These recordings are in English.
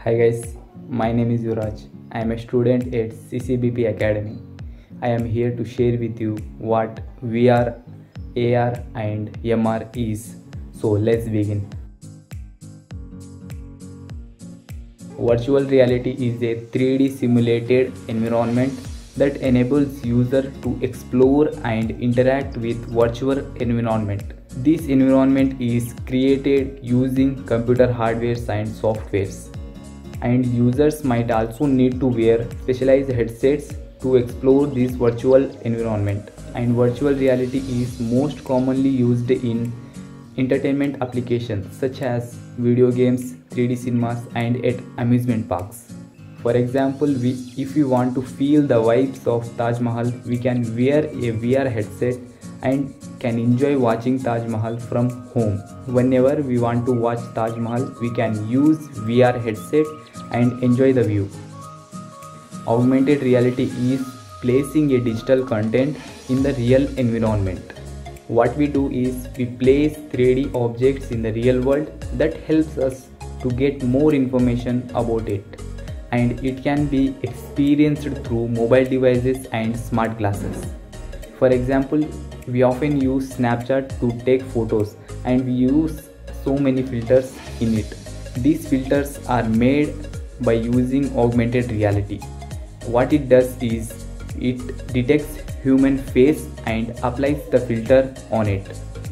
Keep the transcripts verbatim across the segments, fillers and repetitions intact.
Hi guys, my name is Yuraj. I am a student at C C B P Academy. I am here to share with you what V R, A R and M R is. So let's begin. Virtual reality is a three D simulated environment that enables user to explore and interact with virtual environment. This environment is created using computer hardware and softwares. And users might also need to wear specialized headsets to explore this virtual environment. And virtual reality is most commonly used in entertainment applications such as video games, three D cinemas and at amusement parks. For example, we, if we want to feel the vibes of Taj Mahal, we can wear a V R headset and can enjoy watching Taj Mahal from home. Whenever we want to watch Taj Mahal, we can use V R headset and enjoy the view. Augmented reality is placing a digital content in the real environment. What we do is we place three D objects in the real world that helps us to get more information about it. And it can be experienced through mobile devices and smart glasses. For example, we often use Snapchat to take photos and we use so many filters in it. These filters are made by using augmented reality. What it does is it detects human face and applies the filter on it.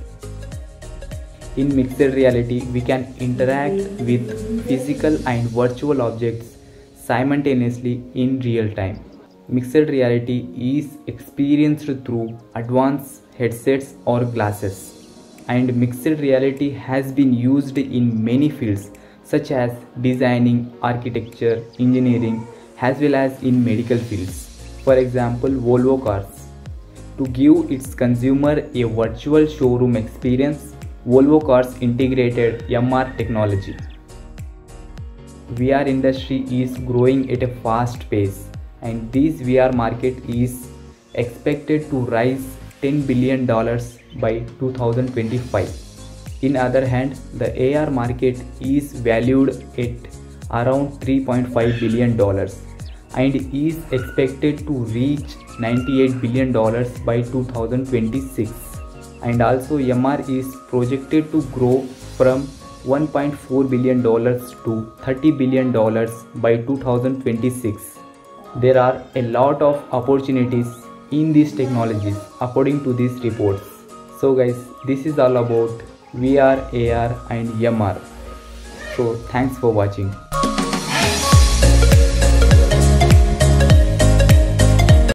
In mixed reality, we can interact with physical and virtual objects simultaneously in real time. Mixed reality is experienced through advanced headsets or glasses. And mixed reality has been used in many fields such as designing, architecture, engineering, as well as in medical fields. For example, Volvo Cars. To give its consumer a virtual showroom experience, Volvo Cars integrated M R technology. V R industry is growing at a fast pace, and this V R market is expected to rise ten billion dollars by two thousand twenty-five. In other hand, the A R market is valued at around three point five billion dollars and is expected to reach ninety-eight billion dollars by two thousand twenty-six. And also M R is projected to grow from one point four billion dollars to thirty billion dollars by two thousand twenty-six. There are a lot of opportunities in these technologies according to these reports. So guys, this is all about V R, A R and M R. So thanks for watching.